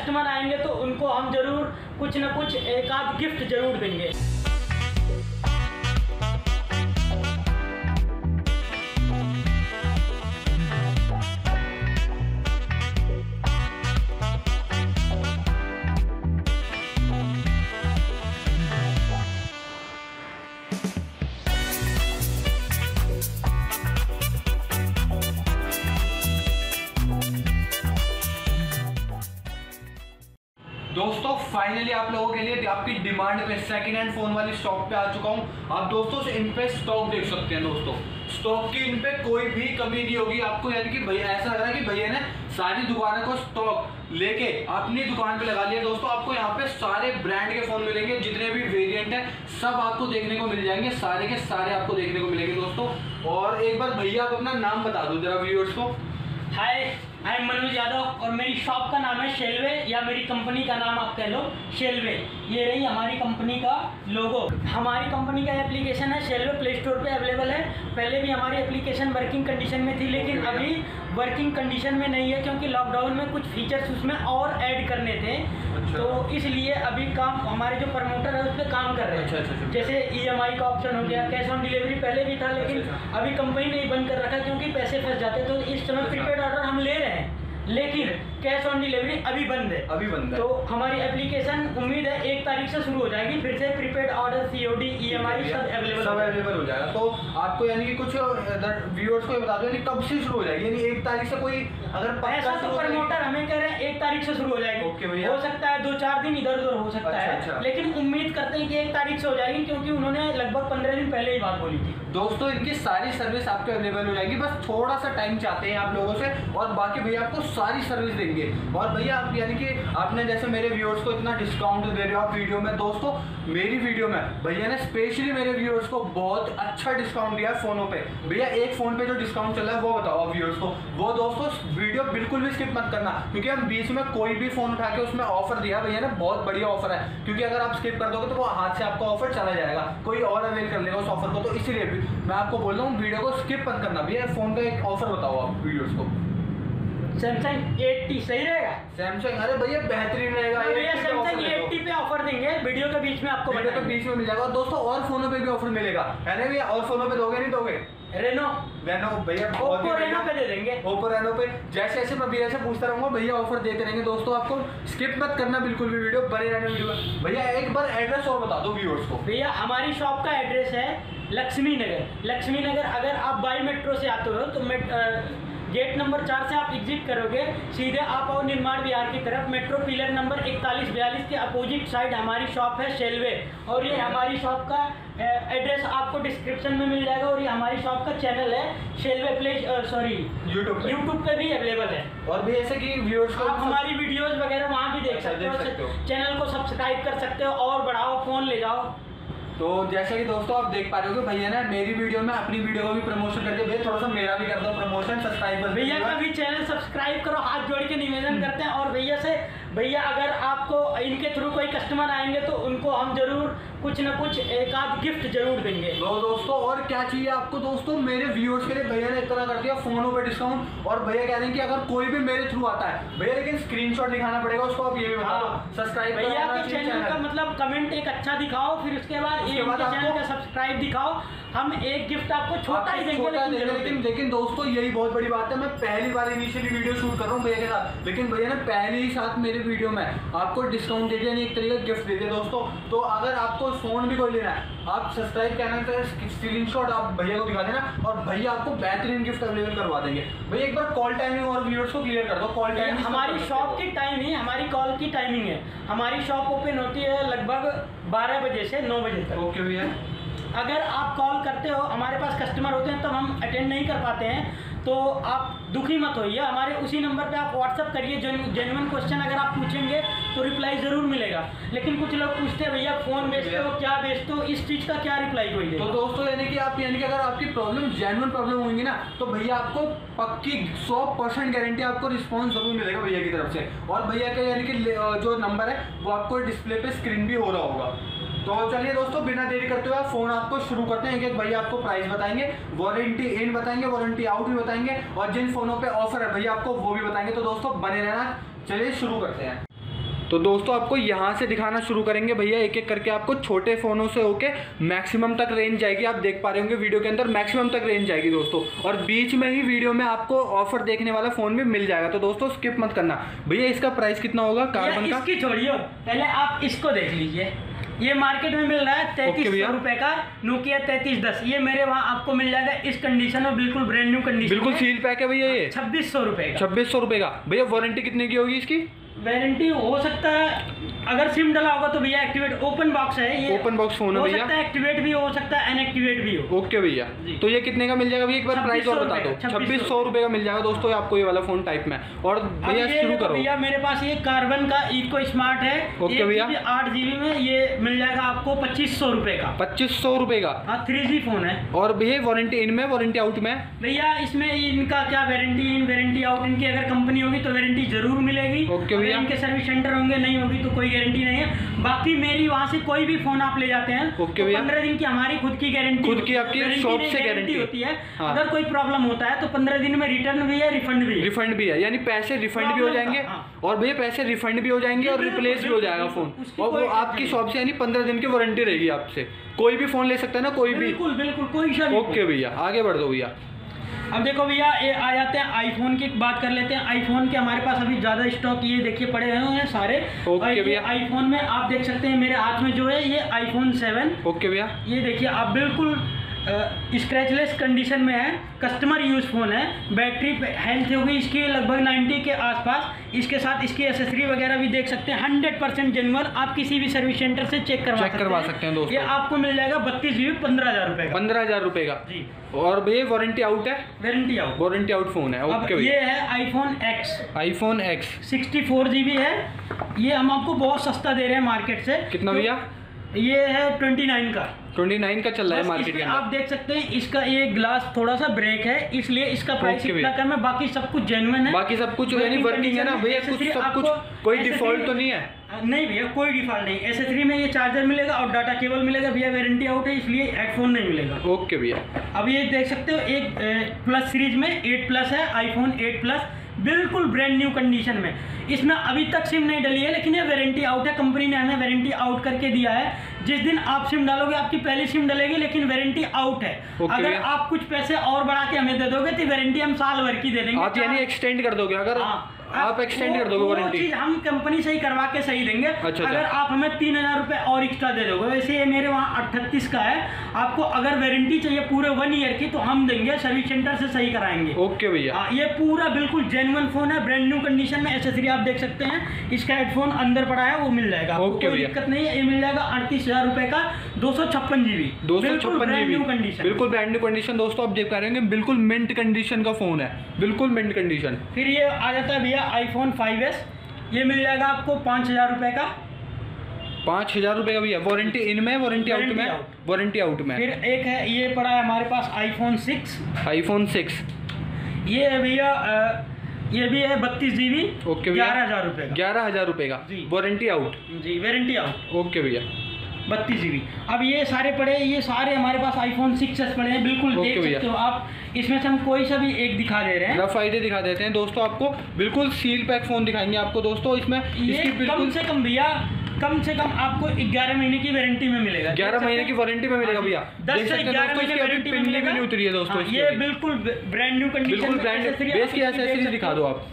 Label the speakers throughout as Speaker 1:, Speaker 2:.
Speaker 1: Customer आएंगे तो उनको हम जरूर कुछ ना कुछ एक आध गिफ्ट जरूर देंगे।
Speaker 2: दोस्तों फाइनली आप लोगों के लिए आपकी डिमांड पे सेकंड हैंड फोन वाली स्टॉक पे आ चुका हूं। आप दोस्तों से इन पे स्टॉक देख सकते हैं। दोस्तों स्टॉक की इन पे कोई भी कमी नहीं होगी आपको, यानी कि भैया ऐसा लग रहा है कि भैया ने सारी दुकानों को स्टॉक लेके अपनी दुकान पे लगा लिया। दोस्तों आपको यहाँ पे सारे ब्रांड के फोन मिलेंगे, जितने भी वेरिएंट है सब आपको देखने को मिल जाएंगे, सारे के सारे आपको देखने को मिलेंगे दोस्तों। और एक बार भैया आप अपना नाम बता दो जरा व्यूअर्स को।
Speaker 1: Hi, I am Manoj Yadav और मेरी शॉप का नाम है शेलवे, या मेरी कंपनी का नाम आप कह लो शेलवे। ये रही हमारी कंपनी का लोगो। हमारी कंपनी का एप्लीकेशन है शेलवे, प्ले स्टोर पे अवेलेबल है। पहले भी हमारी एप्लीकेशन वर्किंग कंडीशन में थी, लेकिन अभी वर्किंग कंडीशन में नहीं है क्योंकि लॉकडाउन में कुछ फीचर्स उसमें और ऐड करने थे। अच्छा। तो इसलिए अभी काम हमारे जो प्रमोटर है उस पर काम कर रहे हैं। अच्छा। जैसे EMI का ऑप्शन हो गया, कैश ऑन डिलीवरी पहले भी था, लेकिन अभी कंपनी ने बंद कर रखा क्योंकि पैसे फंस जाते। तो इस समय प्रीपेड ऑर्डर हम ले रहे हैं, लेकिन कैश ऑन डिलीवरी अभी बंद है। तो हमारी एप्लीकेशन उम्मीद है 1 तारीख से शुरू हो जाएगी, फिर से प्रीपेड ऑर्डर, COD, EMI सब अवेलेबल हो जाएगा। तो आपको यानी कि कुछ व्यूअर्स को बता दो यानी कब से शुरू हो जाएगी, यानी 1 तारीख से कोई अगर ऐसा तो प्रमोटर हमें कह रहे हैं 1 तारीख से शुरू हो जाएगी।
Speaker 2: ओके भैया,
Speaker 1: हो सकता है 2-4 दिन इधर उधर हो सकता है, लेकिन उम्मीद करते हैं कि 1 तारीख से हो जाएगी, क्योंकि उन्होंने लगभग 15 दिन पहले ही बात बोली थी।
Speaker 2: दोस्तों इनकी सारी सर्विस आपको अवेलेबल हो जाएगी, बस थोड़ा सा टाइम चाहते हैं आप लोगों से, और बाकी भैया आपको सारी सर्विस देंगे। और भैया आप यानी कि आपने जैसे मेरे व्यूअर्स को इतना डिस्काउंट दे रहे हो आप वीडियो में, दोस्तों मेरी वीडियो में भैया ने स्पेशली मेरे व्यूअर्स को बहुत अच्छा डिस्काउंट दिया है फोनों पे। भैया एक फोन पे जो डिस्काउंट चल रहा है वो बताओ व्यूअर्स को। वो दोस्तों वीडियो बिल्कुल भी स्किप मत करना, क्योंकि हम बीच में कोई भी फोन उठा के उसमें ऑफर दिया भैया ने, बहुत बढ़िया ऑफर है। क्योंकि अगर आप स्किप कर दोगे तो वो हाथ से आपका ऑफर चला जाएगा, कोई और अवेल कर लेगा उस ऑफर को। तो इसीलिए मैं आपको बोल रहा हूँ वीडियो को स्किप मत करना। भैया फोन का एक ऑफर बताओ आप व्यूअर्स को।
Speaker 1: सैमसंग 8T सही रहेगा?
Speaker 2: सैमसंग, अरे भैया बेहतरीन रहेगा।
Speaker 1: भैया सैमसंग 8T पे ऑफर देंगे, वीडियो के बीच में आपको
Speaker 2: वीडियो के बीच में मिल जाएगा। दोस्तों और फोनों पे भी ऑफर मिलेगा है ना भैया? और फोनों पे दोगे नहीं दोगे?
Speaker 1: रेनो
Speaker 2: भैया
Speaker 1: ओप्पो रेनो पे दे देंगे।
Speaker 2: ओप्पो रेनो पे जैसे ऐसे मैं भैया से पूछता रहूंगा, भैया ऑफर देते रहेंगे। दोस्तों आपको स्किप मत करना बिल्कुल भी, वीडियो बने रहने वीडियो। भैया एक बार एड्रेस और बता दो व्यूअर्स को।
Speaker 1: भैया हमारी शॉप का एड्रेस है लक्ष्मी नगर। अगर आप बाई मेट्रो से आते हो तो गेट नंबर 4 से आप एग्जिट करोगे, सीधे आप आओ निर्माण विहार की तरफ, मेट्रो पिलर नंबर 4142 के अपोजिट साइड हमारी शॉप है शेलवे। और ये हमारी शॉप का एड्रेस आपको डिस्क्रिप्शन में मिल जाएगा। और ये हमारी शॉप का चैनल है शेलवे यूट्यूब पे भी अवेलेबल है।
Speaker 2: और भी ऐसे कि व्यूअर्स को
Speaker 1: आप हमारी वीडियोस वगैरह वहाँ भी देख सकते हो। चैनल को सब्सक्राइब कर सकते हो और बढ़ाओ, फोन ले जाओ।
Speaker 2: तो जैसे कि दोस्तों आप देख पा रहे हो कि भैया ने मेरी वीडियो में अपनी वीडियो को भी प्रमोशन करके, भैया थोड़ा सा मेरा भी कर दो प्रमोशन, सब्सक्राइब कर
Speaker 1: भैया का भी चैनल सब्सक्राइब करो, हाथ जोड़ के निवेदन करते हैं। और भैया अगर आपको इनके थ्रू कोई कस्टमर आएंगे तो उनको हम जरूर कुछ ना कुछ एक आध गिफ्ट जरूर देंगे।
Speaker 2: तो दोस्तों और क्या चाहिए आपको? दोस्तों मेरे व्यूअर्स के लिए भैया ने इतना कर दिया फोनों पे डिस्काउंट। और भैया कह रहे हैं कि अगर कोई भी मेरे थ्रू आता है भैया, लेकिन स्क्रीनशॉट दिखाना पड़ेगा उसको। आप ये भी बता दो सब्सक्राइब
Speaker 1: भैया के चैनल का मतलब कमेंट एक अच्छा दिखाओ, फिर उसके बाद चैनल का सब्सक्राइब दिखाओ। हम एक गिफ्ट आपको छोटा ही देंगे।
Speaker 2: लेकिन दोस्तों यही बहुत बड़ी बात है, मैं पहली बार इनिशियली वीडियो शूट कर रहा हूँ भैया के साथ, लेकिन भैया ने पहले ही साथ मेरे वीडियो में आपको डिस्काउंट दे दिया, एक तरीके का गिफ्ट दे दिया दोस्तों। तो अगर आपको फोन भी कोई लेना है, आप सब्सक्राइब करना है, स्क्रीनशॉट आप भैया को दिखा देना और भैया आपको बेहतरीन गिफ्ट अवेलेबल करवा देंगे। भैया एक बार कॉल टाइमिंग और व्यूअर्स को क्लियर कर दो। कॉल टाइमिंग
Speaker 1: हमारी शॉप की टाइमिंग, हमारी कॉल की टाइमिंग है, हमारी शॉप ओपन होती है लगभग 12 बजे से 9 बजे तक।
Speaker 2: ओके भैया,
Speaker 1: अगर आप कॉल करते हो, हमारे पास कस्टमर होते हैं तो हम अटेंड नहीं कर पाते हैं, तो आप दुखी मत होइए। हमारे उसी नंबर पे आप व्हाट्सअप करिए, जेन्युइन क्वेश्चन अगर आप पूछेंगे तो रिप्लाई ज़रूर मिलेगा। लेकिन कुछ लोग पूछते हैं भैया फ़ोन बेचते हो, क्या बेचते हो, इस चीज़ का क्या रिप्लाई कोई दे?
Speaker 2: तो दोस्तों यानी कि अगर आपकी प्रॉब्लम जेन्युइन प्रॉब्लम होंगी ना, तो भैया आपको पक्की 100% गारंटी आपको रिस्पॉन्स जरूर मिलेगा भैया की तरफ से। और भैया का यानी कि जो नंबर है वो आपको डिस्प्ले पे स्क्रीन भी हो रहा होगा। तो चलिए दोस्तों बिना देरी करते हुए फोन आपको शुरू करते हैं। एक भैया आपको प्राइस बताएंगे, वारंटी इन बताएंगे, वारंटी आउट भी बताएंगे, और जिन फोनों पे ऑफर है भैया आपको वो भी बताएंगे। तो दोस्तों बने रहना, चलिए शुरू करते हैं। तो दोस्तों आपको यहाँ से दिखाना शुरू करेंगे भैया, एक एक करके आपको छोटे फ़ोनों से होके मैक्सिमम तक रेंज जाएगी। आप देख पा रहे होंगे वीडियो के अंदर मैक्सिमम तक रेंज जाएगी दोस्तों, और बीच में ही वीडियो में आपको ऑफर देखने वाला फ़ोन भी मिल जाएगा। तो दोस्तों स्किप मत करना। भैया इसका प्राइस कितना होगा कार्बन का?
Speaker 1: इसकी छोड़िए, पहले आप इसको देख लीजिए। ये मार्केट में मिल रहा है 3300 रुपए का नोकिया 3310। ये मेरे वहाँ आपको मिल जाएगा इस कंडीशन में, बिल्कुल ब्रांड न्यू कंडीशन,
Speaker 2: बिल्कुल सील पैक है भैया। ये
Speaker 1: 2600 रुपए का।
Speaker 2: 2600 रुपए का। भैया वारंटी कितने की होगी इसकी?
Speaker 1: वारंटी हो सकता है अगर सिम डला होगा तो भैया एक्टिवेट, ओपन बॉक्स है ये,
Speaker 2: ओपन बॉक्स फोन है भैया,
Speaker 1: हो सकता है एक्टिवेट भी हो सकता है अनएक्टिवेट भी हो।
Speaker 2: ओके भैया, तो ये कितने का मिल जाएगा भैया? एक बार प्राइस और बता दो। 2600 रुपए का मिल जाएगा दोस्तों आपको ये वाला फोन टाइप में। और भैया शुरू करो।
Speaker 1: भैया मेरे पास ये कार्बन का इको स्मार्ट है,
Speaker 2: ओके भैया,
Speaker 1: 8 GB में ये मिल जाएगा आपको 2500 रुपए का।
Speaker 2: 2500 रुपए का।
Speaker 1: हाँ 3G फोन है।
Speaker 2: और भैया वारंटी इन में, वारंटी आउट में?
Speaker 1: भैया इसमें इनका क्या वारंटी इन वारंटी आउट, इनकी अगर कंपनी होगी तो वारंटी जरूर मिलेगी।
Speaker 2: ओके भैया।
Speaker 1: इनके सर्विस सेंटर होंगे, नहीं होगी तो कोई गारंटी नहीं है। बाकी मेरी वहाँ से कोई भी फोन आप ले जाते हैं,
Speaker 2: ओके भैया,
Speaker 1: 15 दिन की हमारी खुद की गारंटी,
Speaker 2: खुद की आपकी शॉप से गारंटी
Speaker 1: होती है।
Speaker 2: हाँ।
Speaker 1: अगर कोई प्रॉब्लम होता है तो 15 दिन में रिटर्न भी है, रिफंड भी है।
Speaker 2: रिफंड भी है, यानी पैसे रिफंड भी हो जाएंगे।
Speaker 1: हाँ।
Speaker 2: और भैया पैसे रिफंड भी हो जाएंगे और रिप्लेस भी हो जाएगा फोन, और वो आपकी शॉप से, यानी 15 दिन की वारंटी रहेगी आपसे। कोई भी फोन ले सकता है ना, कोई भी?
Speaker 1: बिल्कुल बिल्कुल, कोई सा भी।
Speaker 2: ओके भैया, आगे बढ़ दो भैया।
Speaker 1: अब देखो भैया ये आ जाते हैं आईफोन की बात कर लेते हैं। आईफोन के हमारे पास अभी ज़्यादा स्टॉक ये देखिए पड़े हुए हैं सारे।
Speaker 2: ओके भैया।
Speaker 1: आईफोन में आप देख सकते हैं मेरे हाथ में जो है ये आईफोन 7।
Speaker 2: ओके भैया,
Speaker 1: ये देखिए आप बिल्कुल स्क्रैचलेस कंडीशन में है, कस्टमर यूज फोन है। बैटरी हेल्थ होगी इसकी लगभग 90 के आसपास। इसके साथ इसकी एसेसरी वगैरह भी देख सकते हैं, 100% जेन्युइन। आप किसी भी सर्विस सेंटर से चेक करवा सकते हैं दोस्तों। ये आपको मिल जाएगा 32 GB 15,000 रुपए का।
Speaker 2: 15,000 रुपए का
Speaker 1: जी।
Speaker 2: और भैया वारंटी आउट है?
Speaker 1: Warranty out,
Speaker 2: warranty out phone है। ओके
Speaker 1: ये है iPhone X।
Speaker 2: IPhone X
Speaker 1: 64 GB है। ये हम आपको बहुत सस्ता दे रहे हैं मार्केट से।
Speaker 2: कितना भैया?
Speaker 1: ये है 29 का।
Speaker 2: 29 का चल रहा है मार्केट के अंदर।
Speaker 1: आप देख सकते हैं इसका ये ग्लास थोड़ा सा ब्रेक है, इसलिए इसका प्राइस इतना कम है। बाकी सब कुछ जेन्युइन है,
Speaker 2: बाकी सब कुछ यानी वर्किंग है ना भैया? कुछ सब कुछ, कोई डिफॉल्ट तो नहीं है?
Speaker 1: नहीं भैया कोई डिफॉल्ट नहीं। एसेसरी में ये चार्जर मिलेगा और डाटा केबल मिलेगा भैया। वारंटी आउट है इसलिए हेडफोन नहीं मिलेगा।
Speaker 2: ओके भैया।
Speaker 1: अब ये देख सकते हो एक प्लस सीरीज में 8+ है, आईफोन 8+, बिल्कुल ब्रांड न्यू कंडीशन में। इसमें अभी तक सिम नहीं डली है, लेकिन ये वारंटी आउट है। कंपनी ने हमें वारंटी आउट करके दिया है। जिस दिन आप सिम डालोगे आपकी पहली सिम डलेगी, लेकिन वारंटी आउट है। अगर आप कुछ पैसे और बढ़ा के हमें दे दोगे तो वारंटी हम साल भर की दे देंगे।
Speaker 2: आप यानी एक्सटेंड कर दोगे? अगर आप एक्सटेंड कर दोगे वारंटी,
Speaker 1: हम कंपनी से ही करवा के सही देंगे।
Speaker 2: अच्छा,
Speaker 1: अगर आप हमें 3000 रुपए और एक्स्ट्रा दे दोगे, वैसे ये मेरे वहाँ 38 का है। आपको अगर वारंटी चाहिए पूरे 1 ईयर की तो हम देंगे, सर्विस सेंटर से सही कराएंगे।
Speaker 2: ओके भैया।
Speaker 1: ये पूरा बिल्कुल जेन्युइन फोन है, ब्रांड न्यू कंडीशन में। एसेसरी आप देख सकते हैं, इसका हेडफोन अंदर पड़ा है वो मिल जाएगा।
Speaker 2: ओके भैया,
Speaker 1: दिक्कत नहीं है। ये मिल जाएगा 38,000 रुपए का, 256 GB,
Speaker 2: 256 GB
Speaker 1: कंडीशन,
Speaker 2: बिल्कुल ब्रांड न्यू कंडीशन। दोस्तों आप देख पा रहे होंगे बिल्कुल मिंट कंडीशन का फोन है, बिल्कुल मिंट कंडीशन।
Speaker 1: फिर ये आ जाता है भैया आईफोन 5S। ये मिल जाएगा आपको 5,000 रुपए का।
Speaker 2: 5,000 रुपए का भैया। वारंटी इन में, वारंटी आउट में? वारंटी आउट में।
Speaker 1: फिर एक है ये पड़ा है हमारे पास आईफोन 6।
Speaker 2: आईफोन 6
Speaker 1: ये है भैया, ये भी है 32 GB।
Speaker 2: ओके भैया।
Speaker 1: 11,000 रुपए का।
Speaker 2: 11,000 रुपए का
Speaker 1: जी।
Speaker 2: Warranty out?
Speaker 1: जी वारंटी आउट।
Speaker 2: ओके भैया।
Speaker 1: 32 GB। अब ये सारे पड़े, ये सारे हमारे पास आईफोन 6s पड़े हैं, बिल्कुल देख सकते हो आप। इसमें से हम कोई सा भी एक दिखा दे रहे हैं,
Speaker 2: रफ आइडिया दिखा देते हैं दोस्तों आपको। बिल्कुल सील पैक फोन दिखाएंगे आपको दोस्तों। इसमें इसकी
Speaker 1: कम से कम भैया, कम से कम आपको 11 महीने की वारंटी में मिलेगा।
Speaker 2: 11 महीने की वारंटी में मिलेगा भैया।
Speaker 1: 10 से 11 महीने वारंटी में मिलेगा।
Speaker 2: नहीं उतरी है दोस्तों।
Speaker 1: ये बिल्कुल ब्रांड न्यू कंडीशन,
Speaker 2: बिल्कुल ब्रांड। बेस की एसेसरीज दिखा दो आप।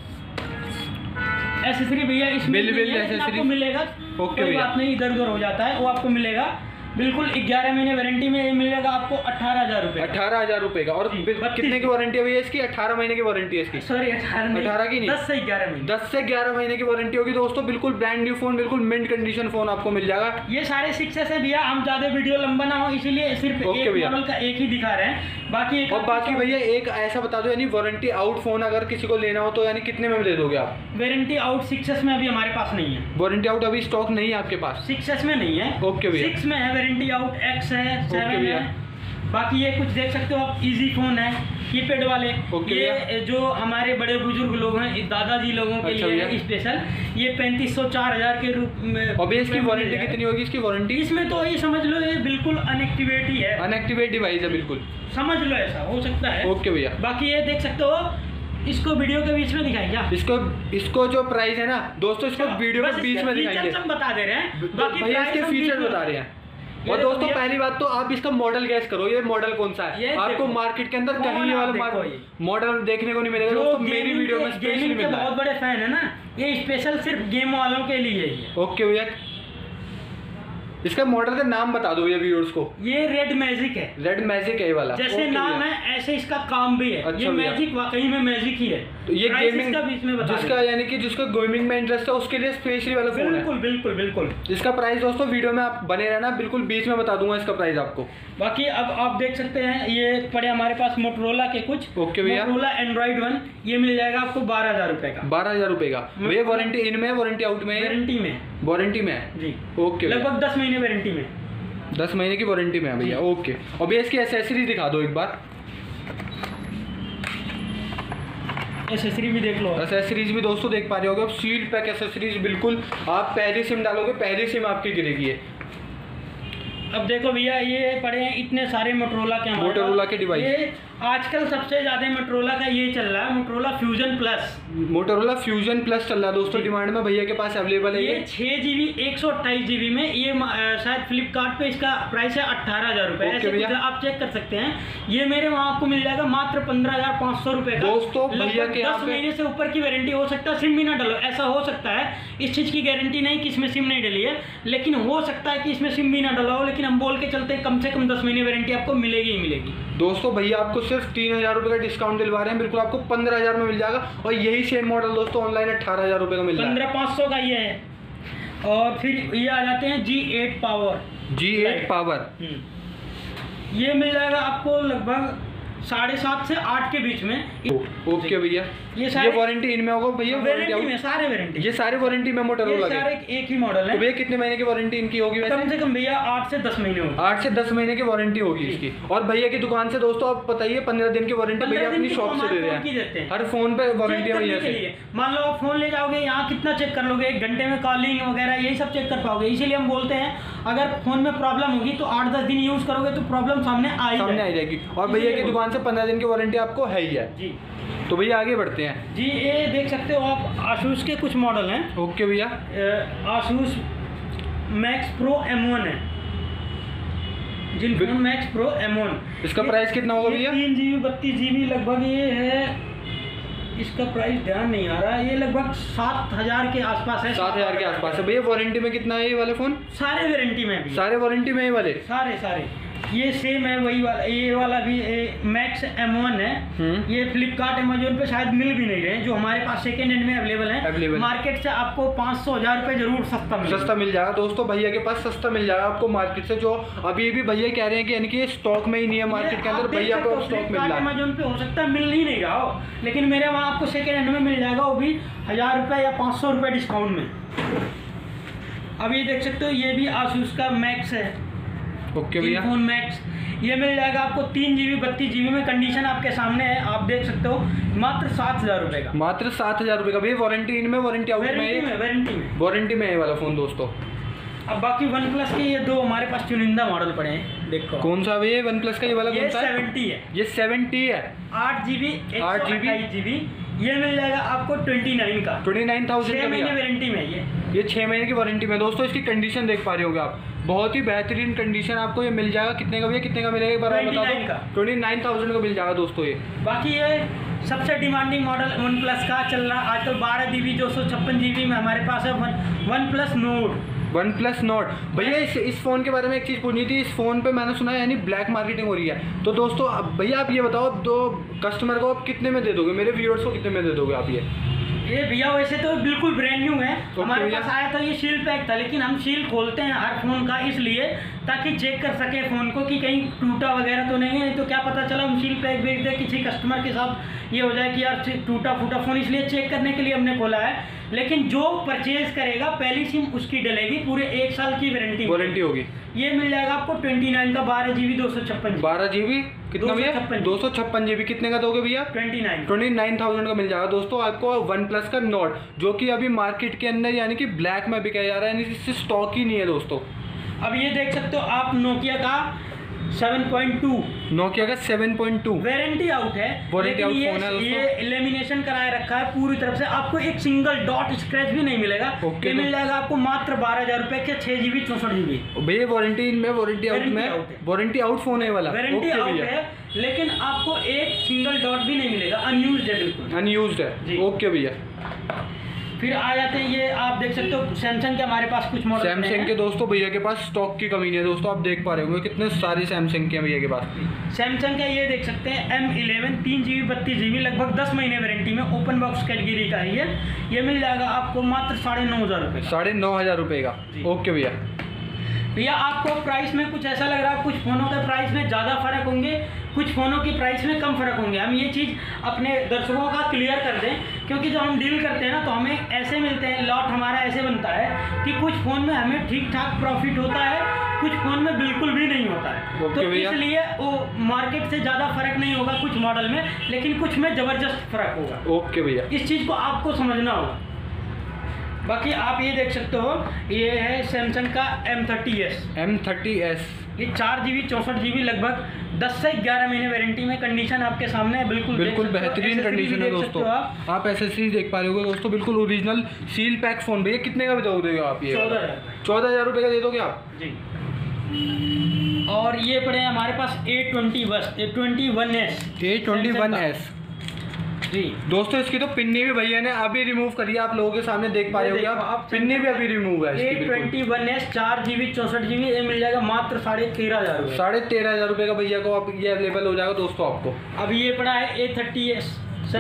Speaker 1: एसेसरी भैया इसमें आपको मिलेगा।
Speaker 2: ओके
Speaker 1: कोई बात नहीं, इधर उधर हो जाता है, वो आपको मिलेगा। बिल्कुल 11 महीने वारंटी में ये मिलेगा आपको 18,000 रुपए।
Speaker 2: 18,000 रुपए का। और कितने की वारंटी है भैया इसकी? 18 महीने की वारंटी है इसकी।
Speaker 1: सॉरी 18
Speaker 2: की नहीं,
Speaker 1: 10 से 11 महीने।
Speaker 2: 10 से 11 महीने की वारंटी होगी दोस्तों। बिल्कुल ब्रांड न्यू फोन, बिल्कुल मिंट कंडीशन फोन आपको मिल जाएगा।
Speaker 1: ये सारे 6s है भैया। हम ज्यादा वीडियो लंबा ना हो इसीलिए सिर्फ एक मॉडल का एक ही दिखा रहे हैं। बाकी
Speaker 2: और बाकी भैया एक ऐसा बता दो, यानी वारंटी आउट फोन अगर किसी को लेना हो तो यानी कितने में दे दोगे आप?
Speaker 1: वारंटी आउट 6s में अभी हमारे पास नहीं है।
Speaker 2: वारंटी आउट अभी स्टॉक नहीं है आपके पास?
Speaker 1: 6s में नहीं है।
Speaker 2: ओके भैया।
Speaker 1: 6 में है वारंटी आउट, X है, 7 है। बाकी ये कुछ देख सकते हो आप, इजी फोन है, कीपैड वाले। ये जो हमारे बड़े बुजुर्ग लोग हैं, दादाजी लोगों के लिए स्पेशल, ये 3500 4,000 के रूप में।
Speaker 2: और इसकी वारंटी कितनी होगी? इसकी वारंटी
Speaker 1: इसमें तो ये समझ लो ये बिल्कुल अनएक्टिवेट ही है,
Speaker 2: अनएक्टिवेट डिवाइस है, बिल्कुल
Speaker 1: समझ लो, ऐसा हो सकता है।
Speaker 2: ओके भैया।
Speaker 1: बाकी ये देख सकते हो इसको वीडियो के बीच में दिखाएं क्या?
Speaker 2: इसको जो प्राइस है ना दोस्तों, इसको वीडियो के बीच में दिखाएंगे।
Speaker 1: हम बता दे रहे हैं, बाकी
Speaker 2: भैया इसके फीचर बता रहे हैं। और दोस्तों पहली बात तो आप इसका मॉडल गैस करो, ये मॉडल कौन सा है। आपको मार्केट के अंदर कहीं ये वाला मॉडल देखने को नहीं मिलेगा दोस्तों, मेरी वीडियो में स्पेशली मिल रहा है।
Speaker 1: बहुत बड़े फैन है ना, ये स्पेशल सिर्फ गेम वालों के लिए है।
Speaker 2: ओके भैया, इसका मॉडल का नाम बता दो भैया व्यूअर्स को।
Speaker 1: ये रेड मैजिक है।
Speaker 2: रेड मैजिक है ये वाला,
Speaker 1: जैसे नाम है ऐसे इसका काम भी है।
Speaker 2: अच्छा,
Speaker 1: ये मैजिक वाकई में मैजिक ही है।
Speaker 2: तो ये गेमिंग
Speaker 1: का बीच में बता
Speaker 2: जिसका यानी कि जिसका गेमिंग में इंटरेस्ट है उसके लिए स्पेशली वाला फोन है।
Speaker 1: बिल्कुल बिल्कुल बिल्कुल।
Speaker 2: इसका प्राइस दोस्तों वीडियो में आप बने रहना, बिल्कुल बीच में बता दूंगा इसका प्राइस आपको।
Speaker 1: बाकी अब आप देख सकते हैं ये पड़े हमारे पास मोटरोला के कुछ।
Speaker 2: ओके भैया,
Speaker 1: मोटरोला एंड्रॉइड 1 ये मिल जाएगा आपको 12,000 रुपए का।
Speaker 2: 12,000 रुपए का भैया। वारंटी इन में, वारंटी आउट में?
Speaker 1: वारंटी में।
Speaker 2: वारंटी में है
Speaker 1: जी।
Speaker 2: ओके,
Speaker 1: लगभग 10 महीने वारंटी में।
Speaker 2: 10 महीने की वारंटी में है भैया। ओके, और भैया इसकी एसेसरीज दिखा दो एक बार।
Speaker 1: एसेसरी भी देख लो।
Speaker 2: एसेसरीज भी दोस्तों देख पा रहे होगे, सील पैक एसेसरीज बिल्कुल। आप पहली सिम डालोगे, पहली सिम आपकी गिरेगी है।
Speaker 1: अब देखो भैया ये पड़े हैं इतने सारे मोटरोला के
Speaker 2: डिवाइस।
Speaker 1: ये आजकल सबसे ज्यादा मोटरोला का ये चल रहा है, Motorola Fusion plus.
Speaker 2: Motorola Fusion plus चल रहा है दोस्तों, डिमांड में भैया के पास अवेलेबल है।
Speaker 1: ये 6 GB 128 GB में, ये शायद फ्लिपकार्ट पे इसका प्राइस है 18,000 रुपए। ऐसे आप चेक कर सकते हैं। ये मेरे वहाँ आपको मिल जाएगा मात्र 15,500 रुपए का।
Speaker 2: दोस्तों भैया के
Speaker 1: 10 महीने से ऊपर की वारंटी हो सकता है, सिम भी ना डलो। ऐसा हो सकता है, इस चीज की गारंटी नहीं कि इसमें सिम नहीं डली है, लेकिन हो सकता है कि इसमें सिम भी ना डला हो। लेकिन हम बोल के चलते कम से कम 10 महीने वारंटी आपको मिलेगी ही मिलेगी।
Speaker 2: दोस्तों भैया आपको सिर्फ 3,000 रुपए का डिस्काउंट दिलवा रहे हैं, बिल्कुल आपको 15,000 में मिल जाएगा। और यही सेम मॉडल दोस्तों ऑनलाइन 18,000 रुपए का मिल रहा है।
Speaker 1: 15,500 का ये है। और फिर ये आ जाते हैं G8 पावर।
Speaker 2: G8 पावर
Speaker 1: ये मिल जाएगा आपको लगभग 7.5 से 8 के बीच में।
Speaker 2: ओके भैया, ये वारंटी इनमें होगा भैया?
Speaker 1: वारंटी में सारे वारंटी,
Speaker 2: ये सारे वारंटी में मोटरोला के
Speaker 1: सारे एक ही मॉडल है।
Speaker 2: तो भैया कितने महीने की वारंटी इनकी होगी वैसे?
Speaker 1: कम से कम भैया 8 से 10 महीने होगी।
Speaker 2: 8 से 10 महीने की वारंटी होगी इसकी। और भैया की दुकान से दोस्तों आप बताइए 15 दिन की वारंटी भैया अपनी शॉप से दे रहे हैं। हर फोन पे वारंटी भैया से।
Speaker 1: मान लो आप फोन ले जाओगे, यहाँ कितना चेक कर लोगे? 1 घंटे में कॉलिंग वगैरह यही सब चेक कर पाओगे। इसीलिए हम बोलते हैं अगर फोन में प्रॉब्लम होगी तो 8-10 दिन यूज करोगे तो प्रॉब्लम सामने आ जाएगी।
Speaker 2: और भैया की दुकान से 15 दिन की वारंटी आपको है ही है जी। तो भैया आगे बढ़ते हैं
Speaker 1: जी। ये देख सकते हो आप आसूस के कुछ मॉडल हैं।
Speaker 2: ओके भैया,
Speaker 1: आसूस मैक्स प्रो M1 है। जिनफोन मैक्स प्रो M1,
Speaker 2: इसका प्राइस कितना होगा भैया?
Speaker 1: 3 GB 32 GB लगभग ये है। इसका प्राइस ध्यान नहीं आ रहा, ये लगभग 7,000 के आसपास है।
Speaker 2: 7,000 के आसपास है भैया। वारंटी में कितना है ये वाले फोन?
Speaker 1: सारे वारंटी में भी,
Speaker 2: सारे वारंटी में ये वाले
Speaker 1: सारे ये सेम है वही वाला। ये वाला भी मैक्स M1 है। ये फ्लिपकार्ट अमेजोन पे शायद मिल भी नहीं रहे, जो हमारे पास सेकेंड हैंड में अवेलेबल है। मार्केट से आपको 500-1000 रुपए जरूर सस्ता मिल जाएगा दोस्तों। भैया के पास सस्ता मिल जाएगा आपको मार्केट से, जो अभी भी भैया कह रहे हैं कि यानी कि स्टॉक में ही नहीं है मार्केट के अंदर। भैया को स्टॉक मिल रहा है, अमेजोन पे हो सकता है मिल ही नहीं रहा हो, लेकिन मेरे वहाँ आपको सेकेंड हैंड में मिल जाएगा, वो भी 1000 रुपये या 500 रुपये डिस्काउंट में। अब ये देख सकते हो, ये भी आसूस का मैक्स है।
Speaker 2: ओके भैया,
Speaker 1: फोन मैक्स ये मिल जाएगा आपको 3 GB 32 GB में। कंडीशन आपके सामने है, आप देख सकते हो, मात्र 7,000 रुपए का।
Speaker 2: मात्र 7,000 रुपए का भैया। वारंटी इनमें, वारंटी आउट में? वारंटी में ये वाला फोन दोस्तों।
Speaker 1: अब बाकी वन प्लस के ये 2 हमारे पास चुनिंदा मॉडल पड़े हैं। देखो
Speaker 2: कौन सा भैया वन प्लस का ये वाला?
Speaker 1: ये 70 है।
Speaker 2: ये 70 है।
Speaker 1: 8 GB 128 GB ये मिल जाएगा आपको 29 का।
Speaker 2: 29,000 का।
Speaker 1: 6 महीने वारंटी में
Speaker 2: ये 6 महीने की वारंटी में दोस्तों। इसकी कंडीशन देख पा रहे होगे आप, बहुत ही बेहतरीन कंडीशन आपको ये मिल जाएगा। कितने का भैया, कितने का मिलेगा एक बार बता दो? 29,000 का मिल जाएगा दोस्तों ये।
Speaker 1: बाकी ये सबसे डिमांडिंग मॉडल वन प्लस का चल रहा है आजकल। 12 GB 256 GB में हमारे पास है वन प्लस नोट। भैया इस फोन के बारे में एक चीज़ पूछनी थी। इस फोन पे मैंने सुना है यानी ब्लैक मार्केटिंग हो रही है। तो दोस्तों भैया आप ये बताओ, दो कस्टमर को आप कितने में दे दोगे? मेरे व्यूअर्स को कितने में दे दोगे आप? ये भैया वैसे तो बिल्कुल ब्रांड न्यू है। हमारे पास आया था ये सील पैक था, लेकिन हम सील खोलते हैं हर फोन का इसलिए ताकि चेक कर सके फोन को कि कहीं टूटा वगैरह तो नहीं है। नहीं तो क्या पता चला हम सील पैक भेज दें किसी कस्टमर के साथ, ये हो जाए कि यार टूटा फूटा फोन, इसलिए चेक करने के लिए हमने खोला है। लेकिन जो परचेज करेगा पहली सिम उसकी डलेगी, पूरे 1 साल की वारंटी होगी। ये मिल जाएगा आपको 29 का 12 GB 256
Speaker 2: 12 GB कितना भैया? 256 GB कितने का दोगे भैया? 29,000 का मिल जाएगा दोस्तों आपको वन प्लस का नोट, जो कि अभी मार्केट के अंदर यानी कि ब्लैक में बिकाया जा रहा है, यानी इससे स्टॉक ही नहीं है दोस्तों।
Speaker 1: अब ये देख सकते हो आप नोकिया का 7.2
Speaker 2: नोकिया का 7.2
Speaker 1: वारंटी आउट है,
Speaker 2: वारंटी आउट फोन है
Speaker 1: ये लेमिनेशन कराए रखा है पूरी तरफ से, आपको एक सिंगल डॉट स्क्रैच भी नहीं मिलेगा। ये मिल जाएगा आपको मात्र 12,000 रुपए के 6 GB 64 GB।
Speaker 2: भैया वारंटी इनमें वारंटी आउट फोन है वाला,
Speaker 1: वारंटी आउट है, लेकिन आपको एक सिंगल डॉट भी नहीं मिलेगा, अनयूज्ड है, बिल्कुल
Speaker 2: अनयूज्ड है। ओके भैया,
Speaker 1: फिर आ जाते हैं ये आप देख सकते हो सैमसंग के हमारे पास कुछ मॉडल
Speaker 2: सैमसंग के दोस्तों भैया के पास स्टॉक की कमी नहीं है दोस्तों, आप देख पा रहे होंगे कितने सारे सैमसंग के भैया के पास।
Speaker 1: सैमसंग का ये देख सकते हैं M11 3 GB 32 GB लगभग 10 महीने वारंटी में, ओपन बॉक्स कैटेगरी का है ये मिल जाएगा आपको मात्र 9,500 रुपये,
Speaker 2: 9,500 रुपये का। ओके भैया,
Speaker 1: भैया आपको प्राइस में कुछ ऐसा लग रहा है, कुछ फ़ोनों के प्राइस में ज़्यादा फर्क होंगे, कुछ फ़ोनों की प्राइस में कम फ़र्क होंगे। हम ये चीज़ अपने दर्शकों का क्लियर कर दें, क्योंकि जब हम डील करते हैं ना तो हमें ऐसे मिलते हैं, लॉट हमारा ऐसे बनता है कि कुछ फ़ोन में हमें ठीक ठाक प्रॉफिट होता है, कुछ फ़ोन में बिल्कुल भी नहीं होता है। तो इसलिए वो मार्केट से ज़्यादा फ़र्क नहीं होगा कुछ मॉडल में, लेकिन कुछ में ज़बरदस्त फ़र्क होगा।
Speaker 2: ओके भैया,
Speaker 1: इस चीज़ को आपको समझना होगा। बाकी आप ये देख सकते हो, ये है सैमसंग का M30s। ये 4 GB 64 GB लगभग 10 से 11 महीने वारंटी में, कंडीशन आपके सामने है, बिल्कुल
Speaker 2: बेहतरीन कंडीशन है दोस्तों। आप एसेसरीज देख पा रहे होगे दोस्तों, बिल्कुल ओरिजिनल सील पैक फोन। भैया कितने का भी दोगे आप? ये 14,000 रुपये का दे दोगे आप
Speaker 1: जी। और ये पड़े हैं हमारे पास A21s जी
Speaker 2: दोस्तों। इसकी तो पिन्नी भी भैया ने अभी रिमूव करी है, आप लोगों के सामने देख पा रहे होगे आप, पिन्नी भी अभी रिमूव है।
Speaker 1: A21s 4 GB 64 GB ये मिल जाएगा मात्र 13,500 रुपये,
Speaker 2: 13,500 रुपये का भैया को आप ये अवेलेबल हो जाएगा दोस्तों आपको।
Speaker 1: अब ये पड़ा है A31s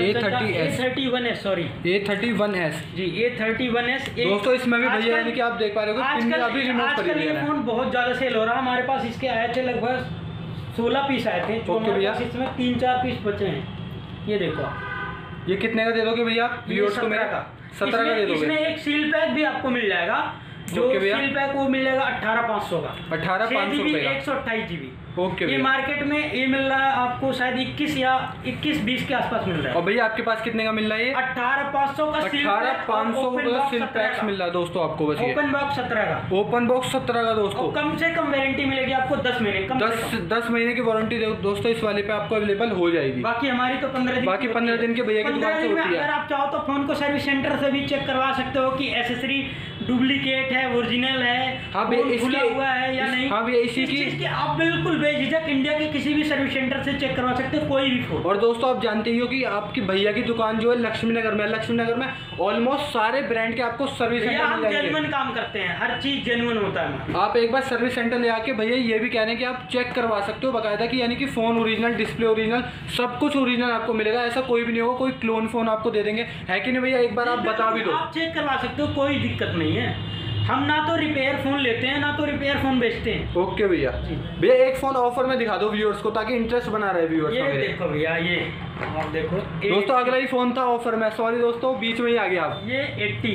Speaker 1: जी, A31s
Speaker 2: दोस्तों। इसमें भी भैया यानी कि आप देख पा रहे हो अभी रिमूव करी है।
Speaker 1: ये फोन बहुत ज़्यादा सेल हो रहा है, हमारे पास इसके आए थे लगभग 16 पीस आए थे, इसमें 3-4 पीस बचे हैं। ये देखो,
Speaker 2: ये कितने का दे दोगे भैया व्यूअर्स को? मेरा 17 का दे दोगे।
Speaker 1: इसमें एक सील पैक भी आपको मिल जाएगा, जो सील पैक वो मिल जाएगा 18,500 का,
Speaker 2: 18,500 रुपये का,
Speaker 1: 128 GB।
Speaker 2: ओके,
Speaker 1: ये मार्केट में ये मिल रहा है आपको शायद 21 या 21-20 के आसपास मिल रहा है।
Speaker 2: और भैया आपके पास कितने का मिल रहा है? ये
Speaker 1: 18,500 का
Speaker 2: 18,500 का सील पैक्स मिल रहा है दोस्तों आपको। बस
Speaker 1: ओपन बॉक्स 17 का,
Speaker 2: ओपन बॉक्स 17 का दोस्तों।
Speaker 1: कम से कम वारंटी मिलेगी आपको 10 महीने,
Speaker 2: 10 महीने की वारंटी दोस्तों इस वाले पे आपको अवेलेबल हो जाएगी।
Speaker 1: बाकी हमारी तो 15 दिन,
Speaker 2: बाकी 15 दिन के भैया की दुकान से होती है।
Speaker 1: अगर आप चाहो तो फोन को सर्विस सेंटर से भी चेक करवा सकते हो कि एसेसरी डुप्लीकेट है, ओरिजिनल है, खुला हुआ है या नहीं।
Speaker 2: हाँ भैया, इसी
Speaker 1: की आप बिल्कुल बेझिझक इंडिया के किसी भी सर्विस सेंटर से चेक करवा सकते हो कोई भी फोन।
Speaker 2: और दोस्तों आप जानते ही हो कि आपकी भैया की दुकान जो है लक्ष्मी नगर में, लक्ष्मी नगर में ऑलमोस्ट सारे ब्रांड के आपको सर्विस सेंटर मिल जाएंगे।
Speaker 1: जेन्युइन काम करते हैं, हर चीज जेन्युइन होता है।
Speaker 2: आप एक बार सर्विस सेंटर ले आके भैया ये भी कह रहे हैं कि आप चेक करवा सकते हो बाकायदा, कि यानी कि फोन ओरिजिनल, डिस्प्ले ओरिजिनल, सब कुछ ओरिजिनल आपको मिलेगा। ऐसा कोई भी नहीं होगा कोई क्लोन फोन आपको दे देंगे, है कि नहीं भैया? एक बार आप बता भी दो।
Speaker 1: आप चेक करवा सकते हो, कोई दिक्कत नहीं है। हम ना तो रिपेयर फोन लेते हैं, ना तो रिपेयर फोन बेचते हैं।
Speaker 2: ओके भैया, भैया एक फोन ऑफर में दिखा दो व्यूअर्स को, ताकि इंटरेस्ट बना रहे व्यूअर्स।
Speaker 1: ये देखो भैया, ये आप देखो
Speaker 2: दोस्तों, अगला ही फोन था ऑफर में, सॉरी दोस्तों बीच में ही आ गया आप।
Speaker 1: ये 80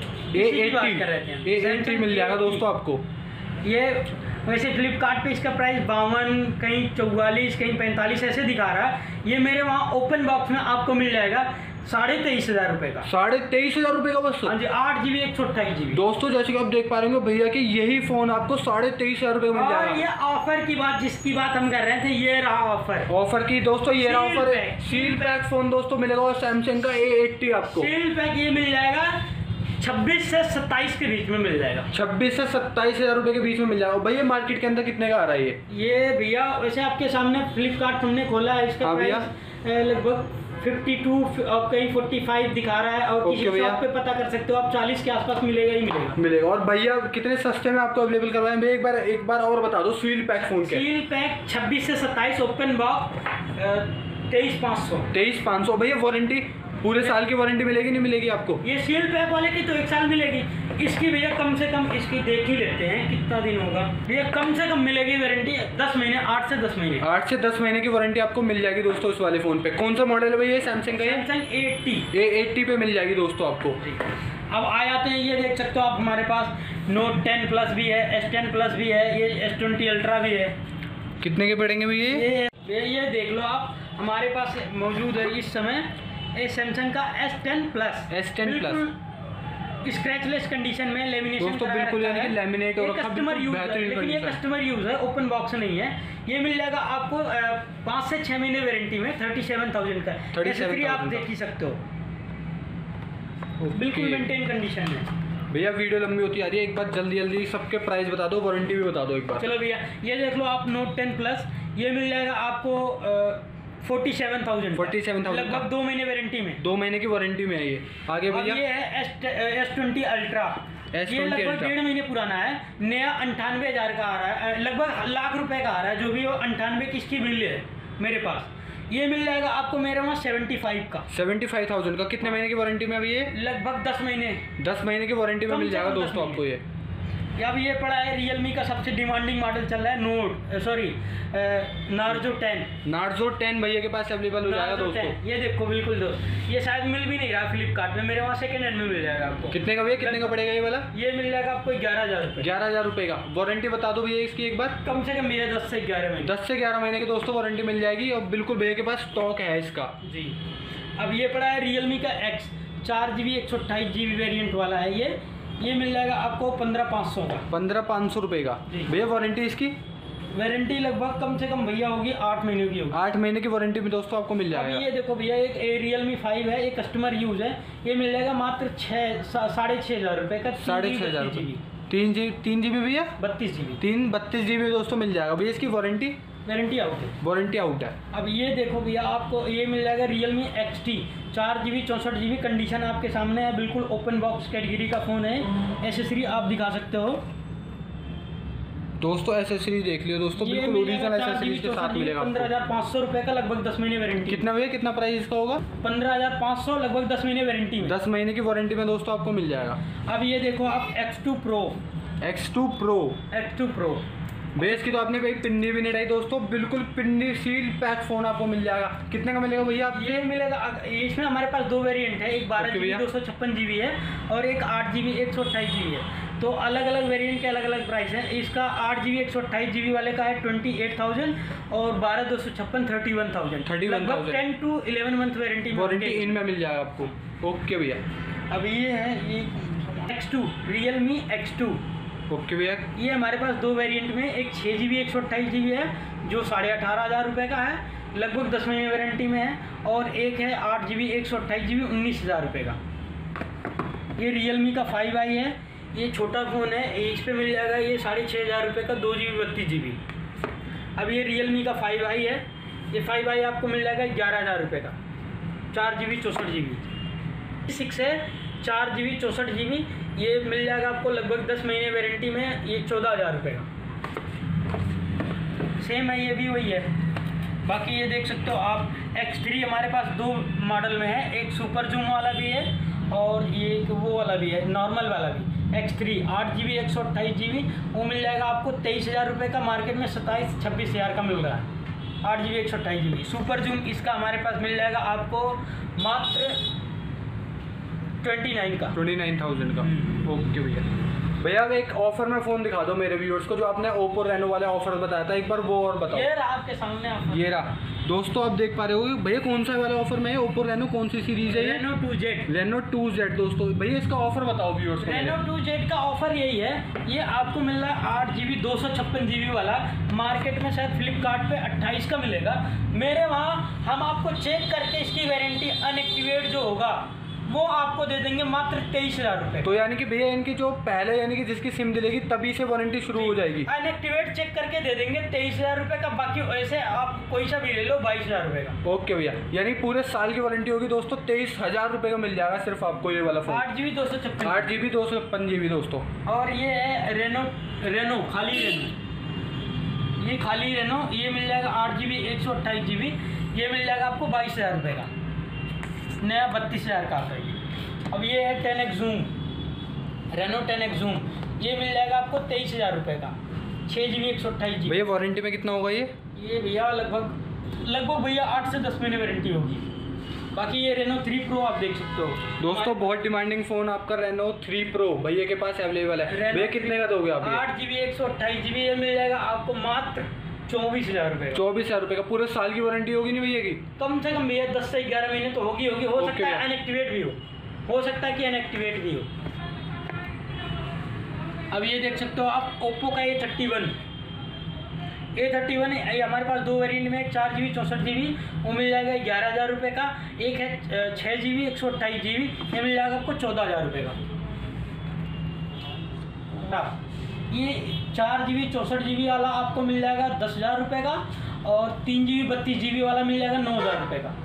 Speaker 2: मिल जाएगा दोस्तों आपको।
Speaker 1: ये वैसे फ्लिपकार्ट पे इसका प्राइस 52, कहीं 44, कहीं 45 ऐसे दिखा रहा है। ये मेरे वहाँ ओपन बॉक्स में आपको मिल जाएगा 23,500 रुपए का।
Speaker 2: 23,500 रुपए का बस?
Speaker 1: हाँ जी, 8 GB 128 GB।
Speaker 2: दोस्तों जैसे कि आप देख पा रहे होंगे भैया कि यही फोन आपको 23,500 रुपए मिल जाएगा।
Speaker 1: और ये ऑफर की बात, जिसकी बात हम कर रहे थे, ये रहा ऑफर
Speaker 2: की दोस्तों, ये रहा ऑफर। सील पैक फोन दोस्तों मिलेगा, और सैमसंग का A80 आपको
Speaker 1: सील पैक ये मिल जाएगा 26 से 27 के बीच में मिल जाएगा।
Speaker 2: 26 से 27,000 रुपए के बीच में मिल जाएगा। भैया मार्केट के अंदर कितने का आ रहा है
Speaker 1: ये भैया वैसे आपके सामने फ्लिपकार्ट हमने खोला है, इसका प्राइस लगभग 52 और कहीं 45 दिखा रहा है, और किसी शॉप पे पता कर सकते हो आप, 40 के आसपास मिलेगा ही मिलेगा। और
Speaker 2: भैया कितने सस्ते में आपको अवेलेबल करवाएं? एक बार और बता दो सील पैक फोन के।
Speaker 1: सील पैक 26 से 27, ओपन बॉक्स 23,500।
Speaker 2: 23,500 भैया। वारंटी पूरे साल की वारंटी मिलेगी नहीं मिलेगी आपको?
Speaker 1: ये सील पैक वाले की तो 1 साल मिलेगी, इसकी भैया कम से कम, इसकी देख ही लेते हैं कितना दिन होगा भैया, कम से कम मिलेगी वारंटी 10 महीने, 8 से 10 महीने।
Speaker 2: 8 से 10 महीने की वारंटी आपको मिल जाएगी दोस्तों इस वाले फोन पे। कौन सा मॉडल है भैया? सैमसंग का
Speaker 1: सैमसंग
Speaker 2: A80 पे मिल जाएगी दोस्तों आपको।
Speaker 1: अब आ जाते हैं, ये देख सकते हो आप, हमारे पास Note 10 Plus भी है, S10 Plus भी है, ये S20 Ultra भी है।
Speaker 2: कितने के पड़ेंगे भैया?
Speaker 1: ये देख लो आप, हमारे पास मौजूद है इस समय ये सैमसंग का S10 Plus। स्क्रैचलेस कंडीशन में लेमिनेशन
Speaker 2: दोस्तों बिल्कुल यानी कि लेमिनेट और
Speaker 1: कस्टमर यूज है, लेकिन ये कस्टमर यूज है, ओपन बॉक्स नहीं है। ये मिल जाएगा आपको 5 से 6 महीने वारंटी में 37,000 का। 37,000 आप देख ही सकते हो, बिल्कुल मेंटेन कंडीशन में।
Speaker 2: भैया वीडियो लंबी होती आ रही है, एक बार जल्दी जल्दी सबके प्राइस बता दो, वारंटी भी बता दो एक बार।
Speaker 1: चलो भैया ये देख लो आप Note 10 Plus, ये मिल जाएगा आपको 47,000 लगभग 2 महीने वारंटी में,
Speaker 2: 2 महीने की वारंटी में है ये। आगे भैया
Speaker 1: ये है S20 Ultra, ये लगभग 1.5 महीने पुराना है, नया 98,000 का आ रहा है, लगभग लाख रुपए का आ रहा है, जो भी वो 98 की इसकी बिल है मेरे पास। ये मिल जाएगा आपको मेरे वहाँ 75 का,
Speaker 2: 75,000 का। कितने महीने की वारंटी में अभी ये?
Speaker 1: लगभग 10 महीने,
Speaker 2: 10 महीने की वारंटी में मिल जाएगा दोस्तों आपको ये।
Speaker 1: अब ये पड़ा है Realme का सबसे डिमांडिंग मॉडल चल रहा है Narzo 10।
Speaker 2: Narzo 10 भैया के पास अवेलेबल हो जाएगा दोस्तों।
Speaker 1: ये देखो बिल्कुल दोस्त, ये शायद मिल भी नहीं रहा फ्लिपकार्ट में, मेरे वहाँ सेकंड हैंड में मिल जाएगा आपको।
Speaker 2: कितने का भैया, कितने का पड़ेगा ये वाला?
Speaker 1: ये मिल जाएगा आपको 11,000 रुपये।
Speaker 2: 11,000 रुपये का। वारंटी बता दो भैया इसकी एक बार।
Speaker 1: कम से कम भैया 10 से 11 महीने,
Speaker 2: 10 से 11 महीने की दोस्तों वारंटी मिल जाएगी, और बिल्कुल भैया के पास स्टॉक है इसका
Speaker 1: जी। अब ये पड़ा है Realme का X 4GB 128GB वेरिएंट वाला है ये मिल जाएगा आपको 15,500 का,
Speaker 2: 15,500 रुपये का। भैया वारंटी इसकी?
Speaker 1: वारंटी लगभग कम से कम भैया होगी 8 महीने की होगी।
Speaker 2: 8 महीने की वारंटी में दोस्तों आपको मिल जाएगा।
Speaker 1: ये देखो भैया एक Realme 5 है, ये कस्टमर यूज है, ये मिल जाएगा मात्र 6,500 रुपये का,
Speaker 2: 6,500 रुपये। 3 GB भैया, 32 GB दोस्तों मिल जाएगा। भैया इसकी वारंटी वारंटी आउट है।
Speaker 1: अब ये देखो भैया आपको ये मिल जाएगा Realme XT 4GB 64GB, condition आपके सामने है, बिल्कुल ओपन बॉक्स कैटेगरी का फ़ोन है। एसेसरी आप दिखा सकते हो
Speaker 2: दोस्तों, एसेसरी देख लियो दोस्तों, बिल्कुल ओरिजिनल एसेसरी के साथ मिलेगा।
Speaker 1: 15,500 रुपये का, लगभग 10 महीने वारंटी।
Speaker 2: कितना भैया, कितना प्राइस इसका होगा?
Speaker 1: 15,500, लगभग 10 महीने वारंटी में,
Speaker 2: 10 महीने की वारंटी में दोस्तों आपको मिल जाएगा।
Speaker 1: अब ये देखो आप X2 Pro
Speaker 2: बेस की तो आपने भाई पिन्नी भी नहीं डाली दोस्तों, बिल्कुल पिन्नी सील पैक फोन आपको मिल जाएगा। कितने का मिलेगा भैया?
Speaker 1: ये मिलेगा, इसमें हमारे पास 2 वेरिएंट है, एक 12GB 256GB है और एक 8GB 128GB है। तो अलग अलग वेरिएंट के अलग अलग प्राइस हैं। इसका 8GB 128GB वाले का है 28,000 और 12 256 31,000, लगभग 10 to 11 मंथ वारंटी
Speaker 2: इनमें मिल जाएगा आपको। ओके भैया।
Speaker 1: अब ये है ये X2 Realme X2।
Speaker 2: ओके भैया।
Speaker 1: ये हमारे पास 2 वेरिएंट में, एक 6GB 128GB है जो 18,500 रुपये का है, लगभग 10 महीने वारंटी में है, और एक है 8GB 128GB 19,000 रुपये का। ये Realme का 5i है, ये छोटा फ़ोन है, इस पे मिल जाएगा ये 6,500 रुपये का 2GB 32GB। अब ये Realme का 5i है, ये 5i आपको मिल जाएगा 11,000 रुपये का, 4GB 64GB। 6 है 4GB 64GB, ये मिल जाएगा आपको लगभग 10 महीने वारंटी में, ये 14,000 रुपये का। सेम है, ये भी वही है। बाकी ये देख सकते हो आप X3 हमारे पास 2 मॉडल में है, एक सुपर जूम वाला भी है और ये वो वाला भी है, नॉर्मल वाला भी। X3 8GB 128GB, वो मिल जाएगा आपको 23,000 रुपये का, मार्केट में 27-26,000 का मिल रहा है। 8GB 128GB सुपर जूम इसका हमारे पास मिल जाएगा आपको मात्र 29,000 का।
Speaker 2: ओके भैया अब एक ऑफर में फ़ोन दिखा दो मेरे व्यूअर्स को, जो आपने ओप्पो रेनो वाले ऑफर बताया था, एक बार वो और बताओ।
Speaker 1: ये रहा आपके सामने ऑफर।
Speaker 2: ये रहा दोस्तों, आप देख पा रहे हो भैया कौन सा वाला ऑफर में है? ओप्पो रेनो कौन सी सीरीज है? रेनो 2Z दोस्तों। भैया इसका ऑफर बताओ व्यूअर्स को।
Speaker 1: रेनो 2Z का ऑफर यही है, ये आपको मिल रहा है 8GB 256GB वाला, मार्केट में शायद फ्लिपकार्ट पे 28 का मिलेगा, मेरे वहाँ हम आपको चेक करके इसकी वारंटी अनएक्टिवेट जो होगा वो आपको दे देंगे मात्र 23,000 रुपये।
Speaker 2: तो यानी कि भैया इनकी जो पहले यानी कि जिसकी सिम दिलेगी तभी से वारंटी शुरू हो जाएगी।
Speaker 1: अनएक्टिवेट चेक करके दे देंगे 23,000 रुपये का, बाकी ऐसे आप कोई सा भी ले लो 22,000 रुपये का।
Speaker 2: ओके भैया, यानी पूरे साल की वारंटी होगी दोस्तों, 23,000 रुपये का मिल जाएगा सिर्फ आपको ये वाला फोन।
Speaker 1: 8GB 256
Speaker 2: 8GB 256GB दोस्तों।
Speaker 1: और ये है रेनो खाली रेनो, ये मिल जाएगा 8GB 128GB, ये मिल जाएगा आपको 22,000 रुपये का, नया 32,000 का आता है। अब ये है 10X Zoom, Reno 10X Zoom, ये मिल जाएगा आपको 23,000 रुपये का, 6GB 128GB।
Speaker 2: भैया वारंटी में कितना होगा ये?
Speaker 1: ये भैया लगभग भैया 8 से 10 महीने वारंटी होगी। बाकी ये रेनो 3 Pro आप देख सकते हो
Speaker 2: दोस्तों, बहुत डिमांडिंग फ़ोन आपका रेनो 3 Pro भैया के पास अवेलेबल है। भैया कितने का दोगे आप?
Speaker 1: 8GB 128GB, ये मिल जाएगा आपको मात्र 24,000 रुपये।
Speaker 2: 24,000 रुपये का। पूरे साल की वारंटी होगी नहीं भैया की?
Speaker 1: कम से कम भैया 10 से 11 महीने तो होगी। हो सकता है अनएक्टिवेट भी हो सकता है कि अनएक्टिवेट भी हो। अब ये देख सकते हो आप ओप्पो का A31 ये हमारे पास 2 वेरिएंट में 4GB 64GB वो मिल जाएगा 11,000 रुपये का। एक है 6GB 128GB ये मिल जाएगा आपको 14,000 रुपये का। ये 4GB 64GB वाला आपको मिल जाएगा 10,000 रुपये का और 3GB 32GB वाला मिल जाएगा 9,000 रुपये का।